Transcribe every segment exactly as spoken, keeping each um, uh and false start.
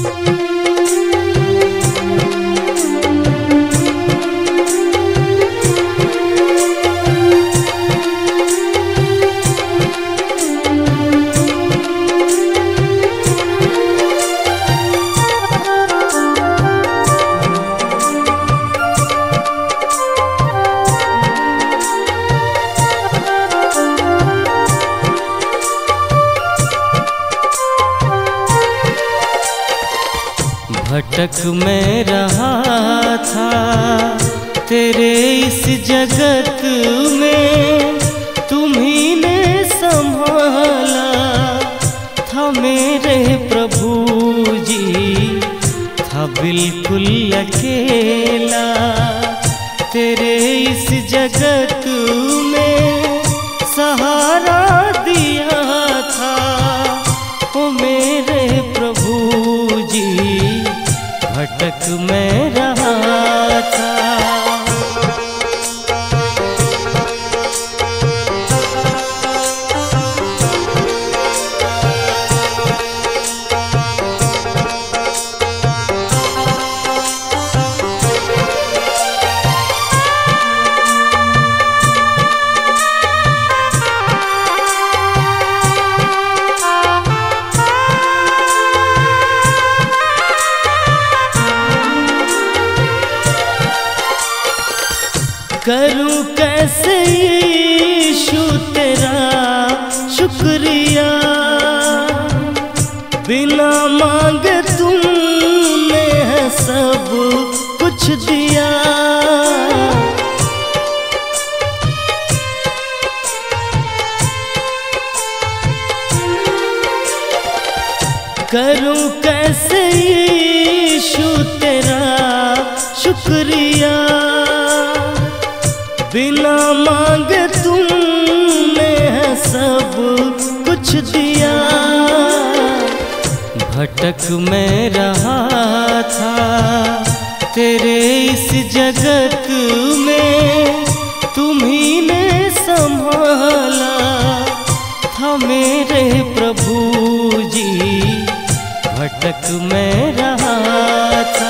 भटक मैं रहा था तेरे इस जगत में, तुम्ही ने संभाला था मेरे प्रभु जी, था बिल्कुल अकेला तेरे इस जगत में सहारा दिया था ओ मेरे प्रभु जी, भटक मैं रहा था। करूं कैसे यीशु तेरा शुक्रिया, बिना मांगे तुमने है सब कुछ दिया। करूं कैसे यीशु तेरा शुक्रिया, बिना मांगे तुमने है सब कुछ दिया। भटक मैं रहा था तेरे इस जगत में, तुम्ही ने संभाला था मेरे प्रभु जी, भटक मैं रहा था।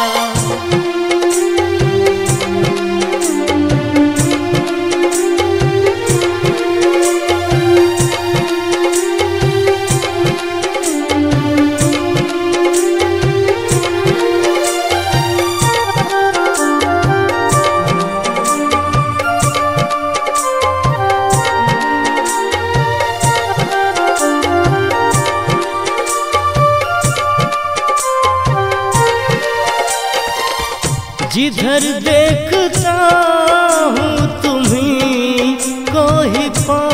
जिधर देखता हूँ तुम्ही को ही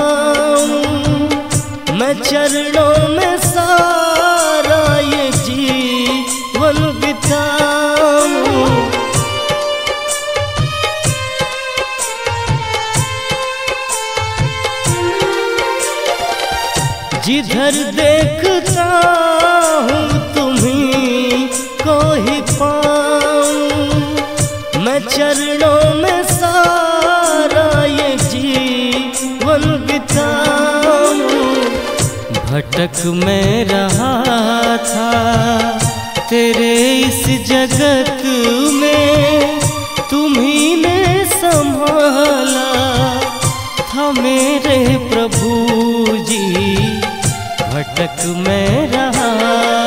पाऊं, मैं चरणों में सारा ये जीवन बिताऊं। जिधर देखता हूँ तुम्ही को ही पाऊं, मैं चरणों में सारा ये जीवन बिताऊं। भटक मैं रहा था तेरे इस जगत में, तुम्ही ने संभाला था मेरे प्रभु जी, भटक मैं रहा